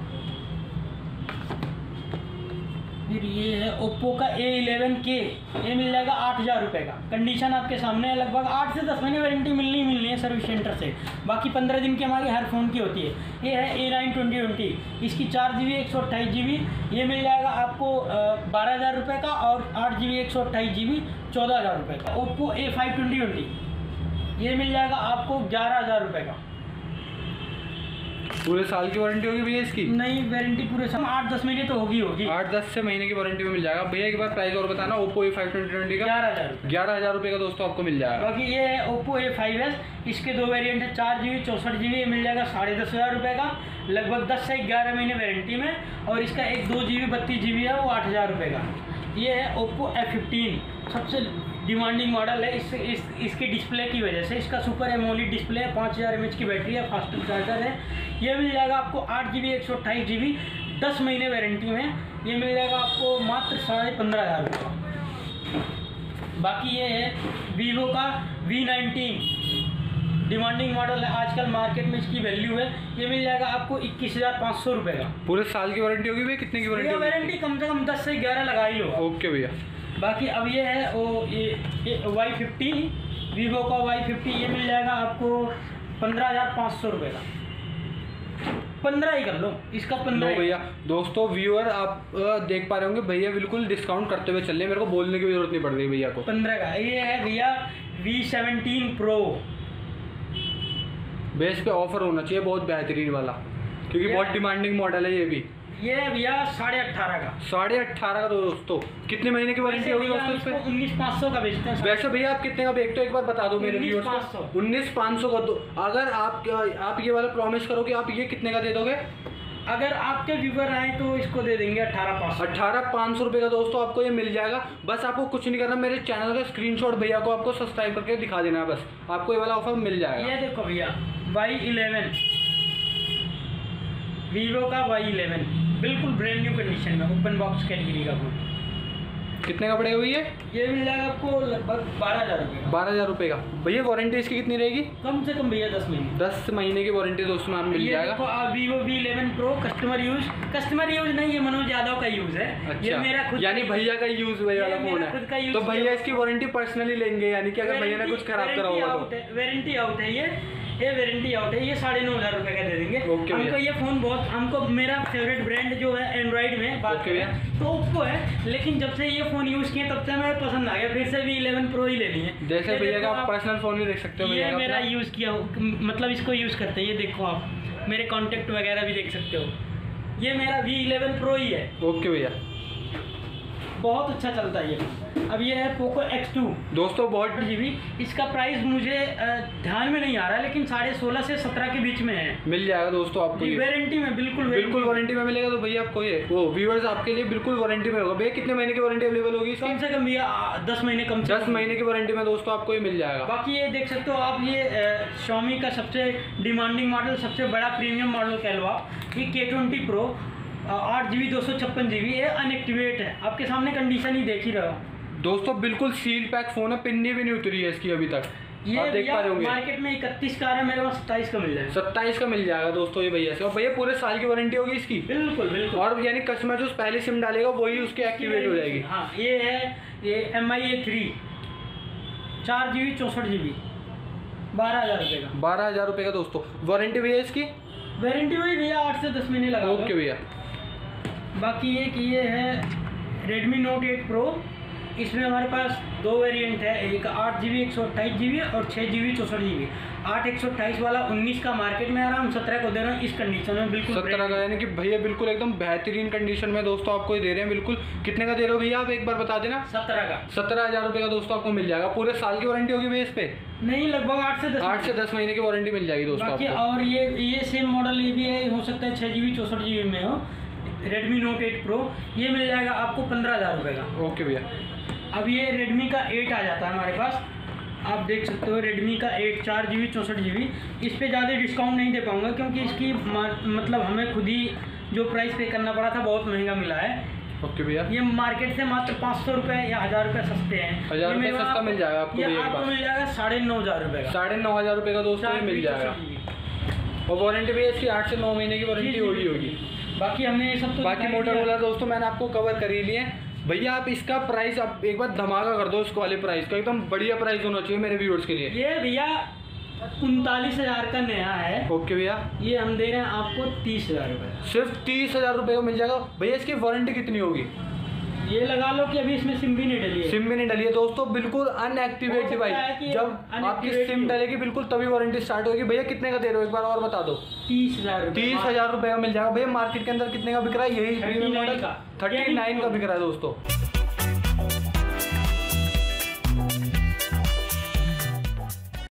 Speaker 1: फिर ये है ओप्पो का A11K ये मिल जाएगा 8,000 रुपये का। कंडीशन आपके सामने है, लगभग 8 से 10 महीने वारंटी मिलनी है सर्विस सेंटर से, बाकी 15 दिन की हमारी हर फ़ोन की होती है। ये है A9 2020 इसकी 4GB 128GB ये मिल जाएगा आपको 12,000 रुपये का और 8GB 128GB 14,000 रुपये का। ओप्पो A5 2020 ये मिल जाएगा आपको 11,000 रुपये का।
Speaker 2: पूरे साल की वारंटी होगी भैया इसकी?
Speaker 1: नहीं, वारंटी पूरे साल 8-10 महीने तो होगी
Speaker 2: 8-10 से महीने की वारंटी में मिल जाएगा। भैया एक बार प्राइस और बताना। ओप्पो A5 2020 का 11,000 रुपये का दोस्तों आपको मिल जाएगा।
Speaker 1: बाकी ये है ओप्पो A5s इसके 2 वेरिएंट है 4GB 64GB ये मिल जाएगा 10,500 रुपये का, लगभग 10 से 11 महीने वारंटी में। और इसका एक 2GB 32GB है वो 8,000 रुपये का। ये है ओप्पो F15 सबसे डिमांडिंग मॉडल है। इसकी डिस्प्ले की वजह से, इसका सुपर एमोलेड डिस्प्ले है, 5000 mAh की बैटरी है, फास्टर चार्जर है। ये मिल जाएगा आपको 8GB 128GB 10 महीने वारंटी में ये मिल जाएगा आपको मात्र 15,500 रुपये का। बाकी ये है वीवो का V19 डिमांडिंग मॉडल है, आजकल मार्केट में इसकी वैल्यू है, ये मिल जाएगा आपको 21,500 रुपये का।
Speaker 2: पूरे साल की वारंटी होगी भैया? कितने की वारंटी?
Speaker 1: वारंटी कम से कम 10 से 11 लगा ही लो।
Speaker 2: ओके भैया।
Speaker 1: बाकी अब ये है Y50 वीवो का Y50 ये मिल जाएगा आपको 15,500 रुपये का। 15 ही कर लो इसका 15
Speaker 2: भैया। दोस्तों व्यूअर आप देख पा रहे होंगे भैया बिल्कुल डिस्काउंट करते हुए चल रहे हैं, मेरे को बोलने की जरूरत नहीं पड़ रही भैया को।
Speaker 1: 15 का ये है भैया V17 Pro
Speaker 2: बेस पे ऑफर होना चाहिए बहुत बेहतरीन वाला, क्योंकि बहुत डिमांडिंग मॉडल है ये भी।
Speaker 1: ये है भैया 18,500 का।
Speaker 2: 18,500 का दोस्तों। कितने महीने की वारंटी होगी दोस्तों इस पे?
Speaker 1: 19,500 का बेचते हैं।
Speaker 2: वैसे भैया आप कितने का बेचते हो एक बार बता दो मेरे व्यूअर्स को। 19,500 का दो। अगर आप ये वाला प्रॉमिस करो कि आप ये कितने का दे दोगे?
Speaker 1: अगर आपके व्यूवर आए तो इसको दे देंगे 18,500।
Speaker 2: 18,500 रुपये का दोस्तों आपको ये मिल जाएगा। बस आपको कुछ नहीं करना, मेरे चैनल का स्क्रीनशॉट भैया को आपको सब्सक्राइब करके दिखा देना है, बस आपको ये वाला ऑफर मिल जाएगा।
Speaker 1: ये देखो भैया Y11 वीवो का Y11 बिल्कुल ब्रांड न्यू कंडीशन में, ओपन बॉक्स कैटेगरी का फोन।
Speaker 2: कितने का पड़ेगा भैया?
Speaker 1: ये मिल जाएगा आपको लगभग 12,000 रुपये का।
Speaker 2: 12,000 रुपये का। भैया वारंटी इसकी कितनी रहेगी?
Speaker 1: कम से कम भैया 10 महीने।
Speaker 2: 10 महीने की वारंटी दोस्तों में मिल जाएगा।
Speaker 1: Vivo V11 Pro customer use नहीं, ये मनोज यादव का यूज है।
Speaker 2: अच्छा,
Speaker 1: ये मेरा खुद
Speaker 2: यानी भैया का यूज वाला फोन है, तो भैया इसकी वारंटी पर्सनली लेंगे, यानी कि अगर भैया ने कुछ खराब करा होगा तो।
Speaker 1: वारंटी आउट है ये वारंटी आउट है। ये 9,500 रुपये का दे देंगे। हमको ये फ़ोन बहुत, हमको मेरा फेवरेट ब्रांड जो है एंड्रॉइड में बात करें तो ओप्पो है, लेकिन जब से ये फ़ोन यूज़ किए तब से हमें पसंद आ गया, फिर से V11 Pro ही ले लिए।
Speaker 2: जैसे भैया का आप पर्सनल फ़ोन भी देख सकते हो।
Speaker 1: ये मेरा यूज़ किया मतलब इसको यूज़ करते हैं, ये देखो आप मेरे कॉन्टेक्ट वगैरह भी देख सकते हो, ये मेरा V11 Pro ही है।
Speaker 2: ओके भैया,
Speaker 1: बहुत अच्छा चलता है ये। अब ये है पोको X2
Speaker 2: दोस्तों, बहुत
Speaker 1: GB। इसका प्राइस मुझे ध्यान में नहीं आ रहा है, लेकिन 16.5 से 17 के बीच में है।
Speaker 2: मिल जाएगा दोस्तों आपको
Speaker 1: वारंटी में, बिल्कुल
Speaker 2: वारंटी में मिलेगा। तो भैया आपको ये वो व्यूअर्स आपके लिए बिल्कुल वारंटी में होगा। भैया कितने महीने की वारंटी अवेलेबल होगी?
Speaker 1: कम से कम भैया 10 महीने, कम से
Speaker 2: 10 महीने की वारंटी में दोस्तों आपको ये मिल जाएगा।
Speaker 1: बाकी ये देख सकते हो आप, ये Xiaomi का सबसे डिमांडिंग मॉडल, सबसे बड़ा प्रीमियम मॉडल कह लो आप, ये K20 Pro 8GB 256GB ये अनएक्टिवेट है। आपके सामने कंडीशन ही देख ही रहे हो
Speaker 2: दोस्तों, बिल्कुल सील पैक फोन है, पिन्नी भी नहीं उतरी है इसकी अभी तक।
Speaker 1: ये देख पा रहे होंगे मार्केट में 31 का है, मेरे पास 27 का मिल जाएगा।
Speaker 2: 27 का मिल जाएगा दोस्तों ये भैया से। और भैया पूरे साल की वारंटी होगी इसकी?
Speaker 1: बिल्कुल।
Speaker 2: और यानी कस्टमर जो पहले सिम डालेगा वही उसकी एक्टिवेट हो जाएगी।
Speaker 1: हाँ, ये है ये MI-A3 4GB 64GB 12,000 रुपये का।
Speaker 2: 12,000 रुपये का दोस्तों। वारंटी भैया इसकी?
Speaker 1: वारंटी वही भैया 8 से 10 महीने लगा।
Speaker 2: ओके भैया।
Speaker 1: बाकी ये है Redmi Note 8 Pro। इसमें हमारे पास 2 वेरिएंट है, एक 8GB 128GB और 6GB 64GB। 8 128 वाला 19 का मार्केट में आ रहा है, हम 17 को दे रहे हैं इस कंडीशन में, बिल्कुल
Speaker 2: 17 का, यानी कि भैया बिल्कुल एकदम बेहतरीन कंडीशन में दोस्तों आपको दे रहे हैं। बिल्कुल कितने का दे रहे हो भैया आप एक बार बता देना?
Speaker 1: 17 का।
Speaker 2: 17,000 रुपये का दोस्तों आपको मिल जाएगा। पूरे साल की वारंटी होगी भैया इस पे?
Speaker 1: नहीं, लगभग 8 से 10
Speaker 2: महीने की वारंटी मिल जाएगी दोस्तों आपको।
Speaker 1: और ये सेम मॉडल ये भी है, हो सकता है 6GB 64GB में हो, Redmi Note 8 Pro ये मिल जाएगा आपको 15,000 रुपये का।
Speaker 2: ओके भैया।
Speaker 1: अब ये रेडमी का 8 आ जाता है हमारे पास, आप देख सकते हो रेडमी का 8 4 GB 64 GB। इस पे ज़्यादा डिस्काउंट नहीं दे पाऊँगा क्योंकि इसकी मतलब हमें खुद ही जो प्राइस पे करना पड़ा था बहुत महंगा मिला है।
Speaker 2: ओके भैया,
Speaker 1: ये मार्केट से मात्र 500 रुपये या 1000 रुपये सस्ते हैं।
Speaker 2: 1000 रुपये सस्ता मिल जाएगा आपको।
Speaker 1: ये आपको मिल जाएगा 9500 रुपये का।
Speaker 2: 9500 रुपये का दोस्तों ये मिल जाएगा। और वारंटी भी इसकी 8 से 9 महीने की वारंटी होगी।
Speaker 1: बाकी हमने ये सब तो
Speaker 2: बाकी मोटरोला दोस्तों मैंने आपको कवर कर ही लिए। भैया आप इसका प्राइस अब एक बार धमाका कर दो, इसको वाले प्राइस का एकदम बढ़िया प्राइस होना चाहिए मेरे व्यूअर्स के लिए।
Speaker 1: ये भैया 39,000 का नया है।
Speaker 2: ओके भैया,
Speaker 1: ये हम दे रहे हैं आपको 30,000 रुपये।
Speaker 2: सिर्फ 30,000 रुपये का मिल जाएगा। भैया इसकी वारंटी कितनी होगी?
Speaker 1: ये लगा लो कि अभी इसमें सिम भी नहीं डली है।
Speaker 2: सिम भी नहीं डली है दोस्तों, बिल्कुल अनएक्टिवेट डिवाइस। जब आपकी सिम डलेगी बिल्कुल तभी वारंटी स्टार्ट होगी। भैया कितने का दे रहे हो एक बार और बता दो?
Speaker 1: 30,000 रुपये।
Speaker 2: 30,000 रुपये का मिल जाएगा। भैया मार्केट के अंदर कितने का बिक रहा है? यही
Speaker 1: 39 का
Speaker 2: 39 का बिक रहा है दोस्तों।